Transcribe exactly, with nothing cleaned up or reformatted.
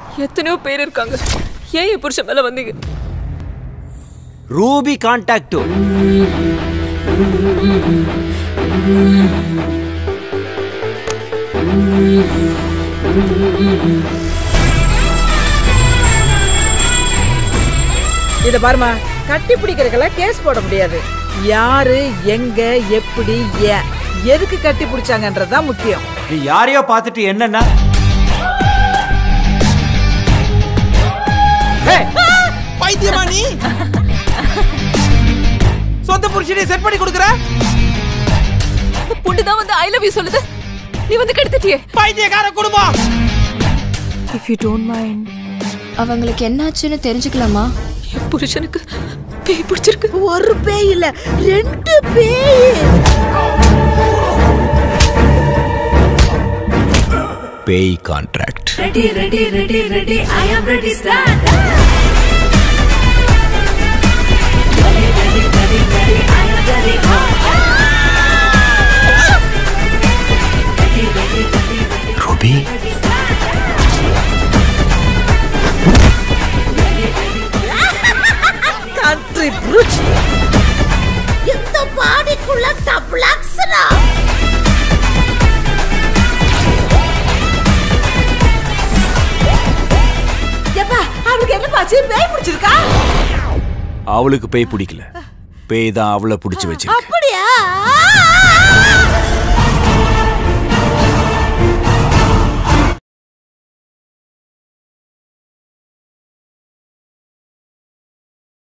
எத்தனையோ பேர் இருக்காங்க. ஏன் என் புருஷன் மேல வந்தீங்க? Ruby contact. இத பாருமா, கட்டி பிடிக்கிறதுக்கெல்லாம் கேஸ் போட முடியாது. யாரு எங்க எப்படி ஏன் எதுக்கு கட்டி பிடிச்சாங்கன்றதுதான் முக்கியம். நீ யாரையோ பார்த்துட்டு என்னன்னா பைத்தியமா நீ? சொந்த புருஷனை செட் பண்ணி கொடுக்கற? புண்டுதான் வந்து ஐ லவ் யூ சொல்லுது, நீ வந்து கெடுத்துட்டியே. பைத்தியக்கார குடும்பம். If you don't mind, அவங்களுக்கு என்னாச்சுன்னு தெரிஞ்சுக்கலாமா? என் புருஷனுக்கு பேய் பிடிச்சிருக்கு. ஒரு பேய் இல்ல, ரெண்டு பேய். பேய் contract. Ready, ready, ready, ready. I am ready. Start. Ready, ready, ready, ready. I am ready. Ready, ready, ready, ready. Ruby, country புருஷ். இந்த பாடிக்குள்ள டப்ளாக்ஸ்னா. ஏப்பா, அவளுக்கு என்ன பாச்சு? பேய் பிடிச்சிருக்கா? அவளுக்கு பேய் பிடிக்கல, பேய் தான் அவளை பிடிச்சு வச்சிருக்கு. அப்படியா?